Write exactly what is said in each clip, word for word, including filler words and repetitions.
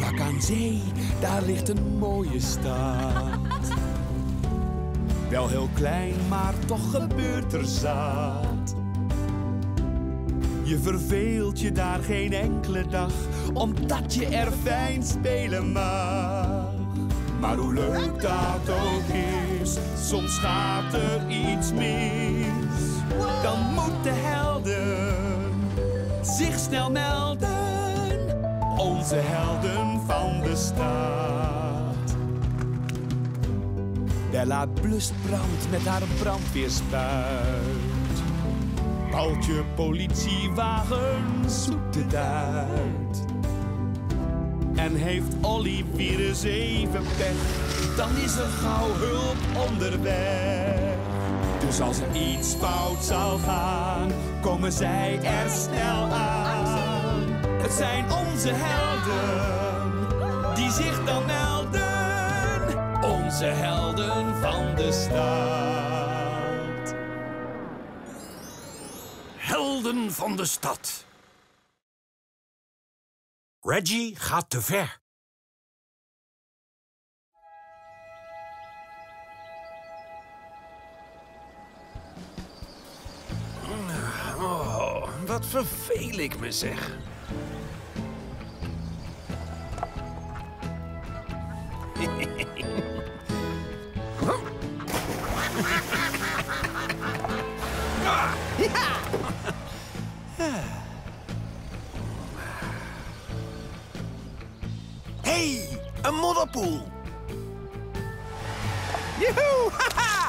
Vlak aan zee, daar ligt een mooie stad. Wel heel klein, maar toch gebeurt er zat. Je verveelt je daar geen enkele dag, omdat je er fijn spelen mag. Maar hoe leuk dat ook is, soms gaat er iets mis. Dan moeten helden zich snel melden, onze helden van de stad. Bella blust brand met haar brandweerspuit. Paaltje politiewagen zoekt het uit. En heeft Olly weer eens even pech, dan is er gauw hulp onderweg. Dus als er iets fout zal gaan, komen zij er snel aan. Het zijn onze helden, die zich dan melden. Onze helden van de stad. Helden van de stad. Reggie gaat te ver. Oh, wat verveel ik me, zeg. Hey, een modderpoel. Joehoe, haha.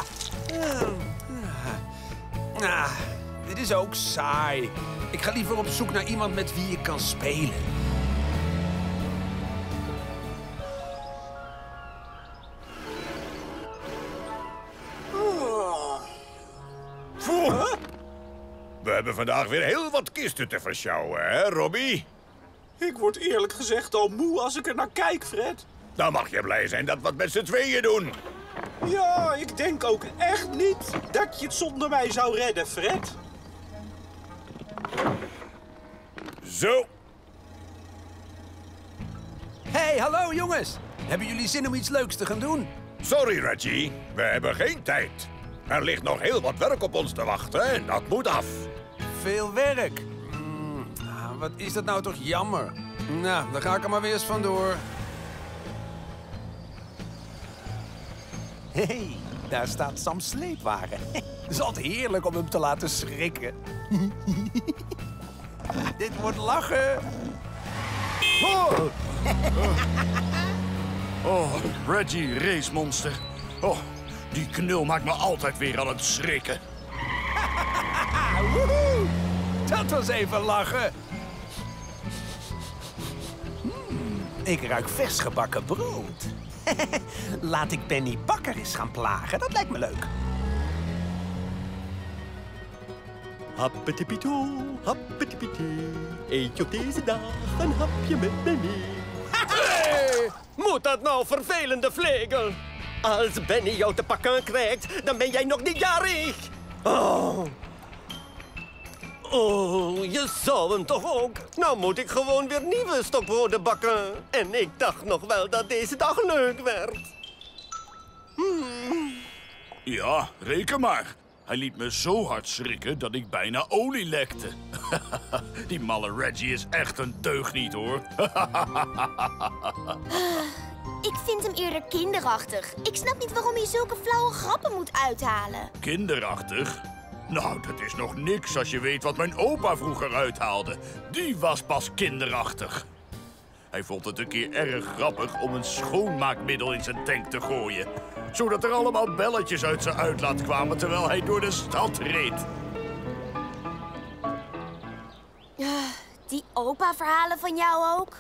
Ah, dit is ook saai. Ik ga liever op zoek naar iemand met wie ik kan spelen. We hebben vandaag weer heel wat kisten te versjouwen, hè, Robbie? Ik word eerlijk gezegd al moe als ik er naar kijk, Fred. Dan mag je blij zijn dat we het met z'n tweeën doen. Ja, ik denk ook echt niet dat je het zonder mij zou redden, Fred. Zo. Hey, hallo jongens. Hebben jullie zin om iets leuks te gaan doen? Sorry, Reggie. We hebben geen tijd. Er ligt nog heel wat werk op ons te wachten en dat moet af. Veel werk. Mm, ah, wat is dat nou toch jammer. Nou, dan ga ik er maar weer eens vandoor. Hé, hey, daar staat Sam's sleepwagen. Het is altijd heerlijk om hem te laten schrikken. Dit wordt lachen. Oh, oh Reggie, racemonster. Oh, die knul maakt me altijd weer aan het schrikken. Woehoe! Dat was even lachen. Hmm, ik ruik vers gebakken brood. Laat ik Benny Bakker eens gaan plagen. Dat lijkt me leuk. Happetipito, happetipite. Eet je op deze dag een hapje met Benny. Hey, moet dat nou, vervelende vlegel? Als Benny jou te pakken krijgt, dan ben jij nog niet jarig. Oh. Oh, je zou hem toch ook? Nou moet ik gewoon weer nieuwe stokbroden bakken. En ik dacht nog wel dat deze dag leuk werd. Hmm. Ja, reken maar. Hij liet me zo hard schrikken dat ik bijna olie lekte. Die malle Reggie is echt een deugniet, hoor. Ik vind hem eerder kinderachtig. Ik snap niet waarom hij zulke flauwe grappen moet uithalen. Kinderachtig? Nou, dat is nog niks als je weet wat mijn opa vroeger uithaalde. Die was pas kinderachtig. Hij vond het een keer erg grappig om een schoonmaakmiddel in zijn tank te gooien. Zodat er allemaal belletjes uit zijn uitlaat kwamen terwijl hij door de stad reed. Uh, die opa-verhalen van jou ook?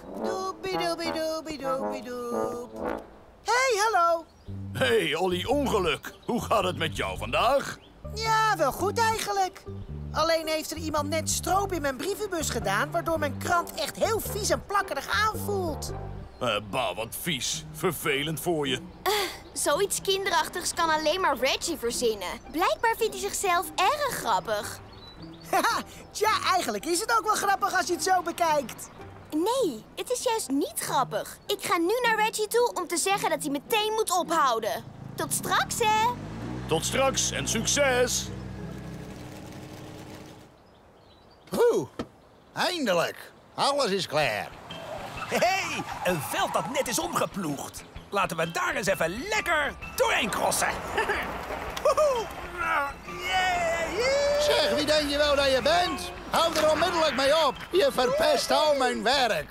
Doebidoebidoebidoebidoep. Hey, hallo. Hey, Olly Ongeluk. Hoe gaat het met jou vandaag? Ja, wel goed eigenlijk. Alleen heeft er iemand net stroop in mijn brievenbus gedaan, waardoor mijn krant echt heel vies en plakkerig aanvoelt. Uh, bah, wat vies. Vervelend voor je. Uh, zoiets kinderachtigs kan alleen maar Reggie verzinnen. Blijkbaar vindt hij zichzelf erg grappig. Haha, tja, eigenlijk is het ook wel grappig als je het zo bekijkt. Nee, het is juist niet grappig. Ik ga nu naar Reggie toe om te zeggen dat hij meteen moet ophouden. Tot straks, hè? Tot straks en succes! Oeh, eindelijk. Alles is klaar. Hé, hey, een veld dat net is omgeploegd. Laten we daar eens even lekker doorheen crossen. Woehoe. Zeg, wie denk je wel dat je bent? Hou er onmiddellijk mee op. Je verpest al mijn werk.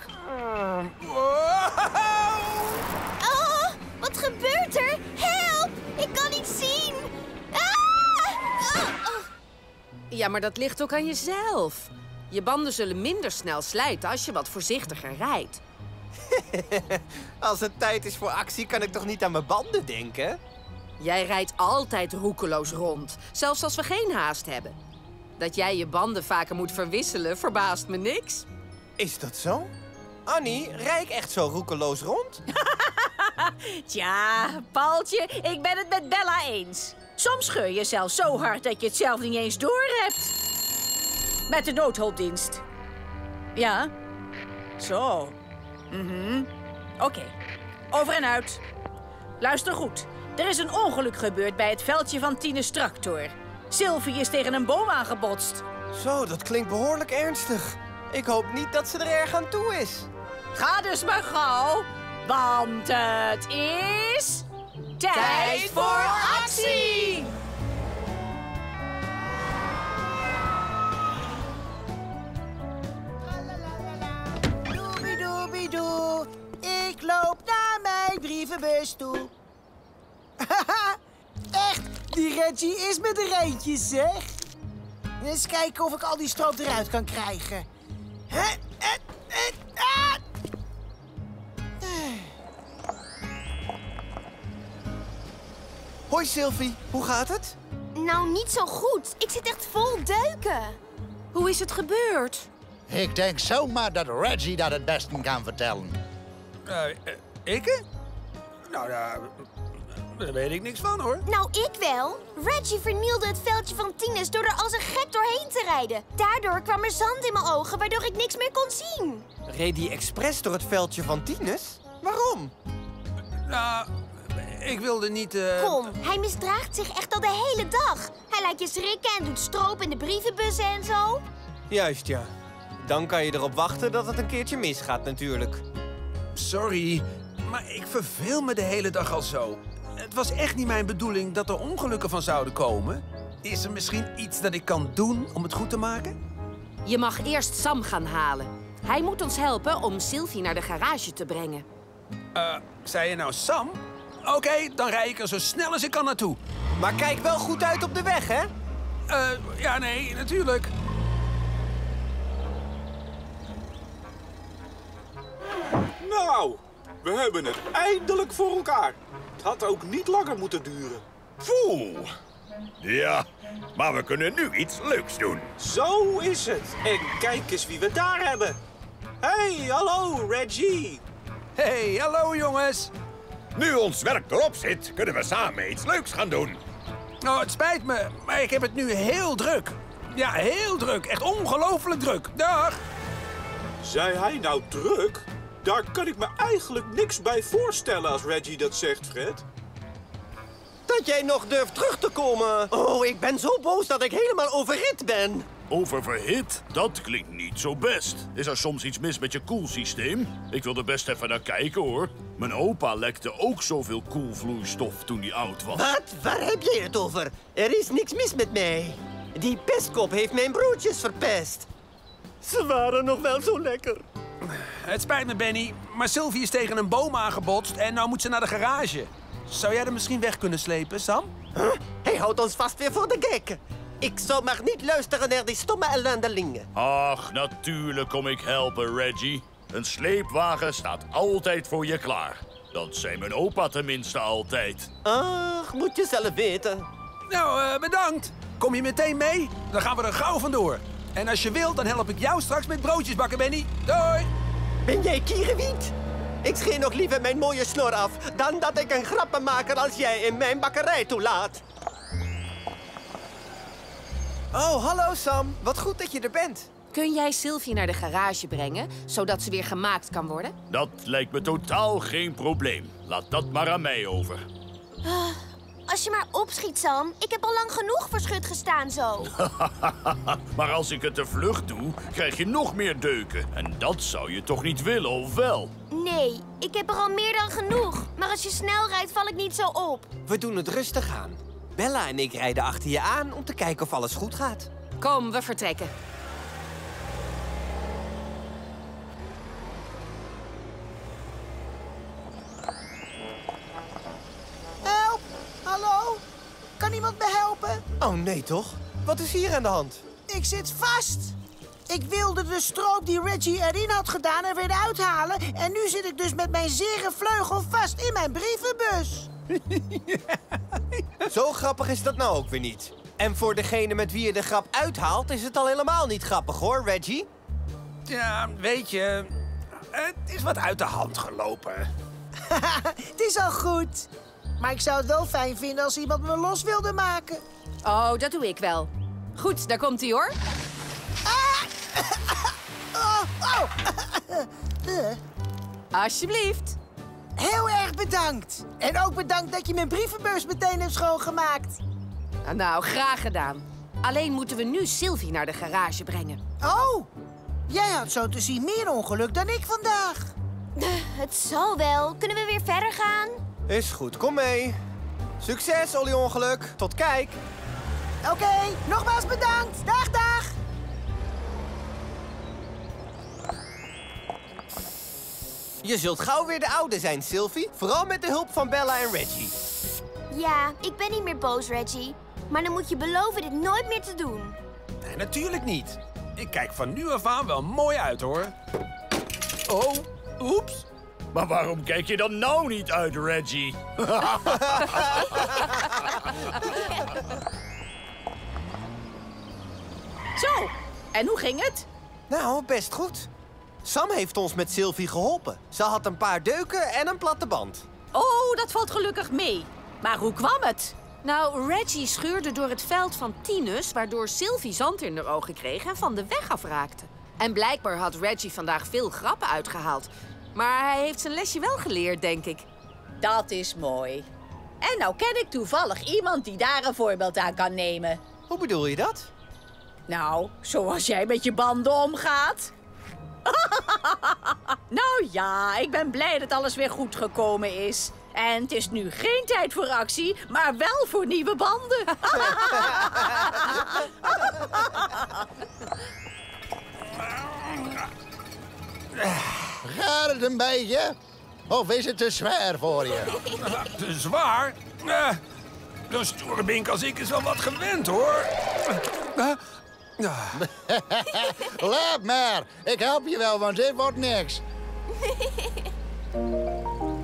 Oh, wat gebeurt er? Help! Ik kan niet zien. Ah! Oh, oh. Ja, maar dat ligt ook aan jezelf. Je banden zullen minder snel slijten als je wat voorzichtiger rijdt. Als het tijd is voor actie, kan ik toch niet aan mijn banden denken? Jij rijdt altijd roekeloos rond, zelfs als we geen haast hebben. Dat jij je banden vaker moet verwisselen, verbaast me niks. Is dat zo? Annie, rijd ik echt zo roekeloos rond? Tja, Paultje, ik ben het met Bella eens. Soms scheur je zelf zo hard dat je het zelf niet eens doorhebt. Met de noodhulpdienst. Ja. Zo. Mhm. Oké. Okay. Over en uit. Luister goed. Er is een ongeluk gebeurd bij het veldje van Tines tractor. Sylvie is tegen een boom aangebotst. Zo, dat klinkt behoorlijk ernstig. Ik hoop niet dat ze er erg aan toe is. Ga dus maar gauw, want het is... tijd voor actie! Doobie-doobie-doo. Ik loop naar mijn brievenbus toe. Haha, echt, die Reggie is met de reentjes, zeg. Eens kijken of ik al die stroop eruit kan krijgen. Hè? Eh, eh, ah! Hoi Sylvie, hoe gaat het? Nou, niet zo goed. Ik zit echt vol deuken. Hoe is het gebeurd? Ik denk zomaar dat Reggie dat het beste kan vertellen. Uh, uh, ik? Nou, daar, daar weet ik niks van, hoor. Nou, ik wel. Reggie vernielde het veldje van Tines door er als een gek doorheen te rijden. Daardoor kwam er zand in mijn ogen, waardoor ik niks meer kon zien. Reed hij expres door het veldje van Tines? Waarom? Nou, ik wilde niet... Uh... Kom, hij misdraagt zich echt al de hele dag. Hij laat je schrikken en doet stroop in de brievenbussen en zo. Juist, ja. Dan kan je erop wachten dat het een keertje misgaat, natuurlijk. Sorry, maar ik verveel me de hele dag al zo. Het was echt niet mijn bedoeling dat er ongelukken van zouden komen. Is er misschien iets dat ik kan doen om het goed te maken? Je mag eerst Sam gaan halen. Hij moet ons helpen om Sylvie naar de garage te brengen. Uh, zei je nou Sam? Oké, okay, dan rijd ik er zo snel als ik kan naartoe. Maar kijk wel goed uit op de weg, hè? Uh, ja, nee, natuurlijk. Nou, we hebben het eindelijk voor elkaar. Het had ook niet langer moeten duren. Poeh. Ja, maar we kunnen nu iets leuks doen. Zo is het. En kijk eens wie we daar hebben. Hey, hallo, Reggie. Hey, hallo jongens. Nu ons werk erop zit, kunnen we samen iets leuks gaan doen. Oh, het spijt me, maar ik heb het nu heel druk. Ja, heel druk. Echt ongelooflijk druk. Dag. Zei hij nou druk? Daar kan ik me eigenlijk niks bij voorstellen als Reggie dat zegt, Fred. Dat jij nog durft terug te komen. Oh, ik ben zo boos dat ik helemaal overhit ben. Oververhit? Dat klinkt niet zo best. Is er soms iets mis met je koelsysteem? Ik wil er best even naar kijken, hoor. Mijn opa lekte ook zoveel koelvloeistof toen hij oud was. Wat? Waar heb jij het over? Er is niks mis met mij. Die pestkop heeft mijn broodjes verpest. Ze waren nog wel zo lekker. Het spijt me, Benny, maar Sylvie is tegen een boom aangebotst en nou moet ze naar de garage. Zou jij er misschien weg kunnen slepen, Sam? Huh? Hij houdt ons vast weer voor de gek. Ik zou maar niet luisteren naar die stomme ellendelingen. Ach, natuurlijk kom ik helpen, Reggie. Een sleepwagen staat altijd voor je klaar. Dat zei mijn opa tenminste altijd. Ach, moet je zelf weten. Nou, uh, bedankt. Kom je meteen mee? Dan gaan we er gauw vandoor. En als je wilt, dan help ik jou straks met broodjes bakken, Benny. Doei! Ben jij kierenwiet? Ik scheer nog liever mijn mooie snor af dan dat ik een grappenmaker als jij in mijn bakkerij toelaat. Oh, hallo Sam. Wat goed dat je er bent. Kun jij Sylvie naar de garage brengen, zodat ze weer gemaakt kan worden? Dat lijkt me totaal geen probleem. Laat dat maar aan mij over. Uh, als je maar opschiet, Sam. Ik heb al lang genoeg verschut gestaan zo. Maar als ik het te vlug doe, krijg je nog meer deuken. En dat zou je toch niet willen, of wel? Nee, ik heb er al meer dan genoeg. Maar als je snel rijdt, val ik niet zo op. We doen het rustig aan. Bella en ik rijden achter je aan om te kijken of alles goed gaat. Kom, we vertrekken. Help! Hallo? Kan iemand me helpen? Oh, nee toch? Wat is hier aan de hand? Ik zit vast. Ik wilde de stroop die Reggie erin had gedaan er weer uithalen. En nu zit ik dus met mijn zere vleugel vast in mijn brievenbus. Zo grappig is dat nou ook weer niet. En voor degene met wie je de grap uithaalt, is het al helemaal niet grappig hoor, Reggie. Ja, weet je, het is wat uit de hand gelopen. Het is al goed. Maar ik zou het wel fijn vinden als iemand me los wilde maken. Oh, dat doe ik wel. Goed, daar komt hij hoor. Ah! Oh, oh. Alsjeblieft. Heel erg bedankt. En ook bedankt dat je mijn brievenbus meteen hebt schoongemaakt. Nou, nou, graag gedaan. Alleen moeten we nu Sylvie naar de garage brengen. Oh, jij had zo te zien meer ongeluk dan ik vandaag. Het zal wel. Kunnen we weer verder gaan? Is goed, kom mee. Succes, olieongeluk. Tot kijk. Oké, okay, nogmaals bedankt. Dag, dag. Je zult gauw weer de oude zijn, Sylvie. Vooral met de hulp van Bella en Reggie. Ja, ik ben niet meer boos, Reggie. Maar dan moet je beloven dit nooit meer te doen. Nee, natuurlijk niet. Ik kijk van nu af aan wel mooi uit, hoor. Oh, oeps. Maar waarom kijk je dan nou niet uit, Reggie? Zo, en hoe ging het? Nou, best goed. Sam heeft ons met Sylvie geholpen. Ze had een paar deuken en een platte band. Oh, dat valt gelukkig mee. Maar hoe kwam het? Nou, Reggie scheurde door het veld van Tinus, waardoor Sylvie zand in haar ogen kreeg en van de weg afraakte. En blijkbaar had Reggie vandaag veel grappen uitgehaald. Maar hij heeft zijn lesje wel geleerd, denk ik. Dat is mooi. En nou ken ik toevallig iemand die daar een voorbeeld aan kan nemen. Hoe bedoel je dat? Nou, zoals jij met je banden omgaat. Nou ja, ik ben blij dat alles weer goed gekomen is. En het is nu geen tijd voor actie, maar wel voor nieuwe banden. Gaat het een beetje? Of is het te zwaar voor je? Te zwaar? Uh, Zo'n stoere bink als ik is wel wat gewend, hoor. Uh, uh. Laat maar. Ik help je wel, want dit wordt niks.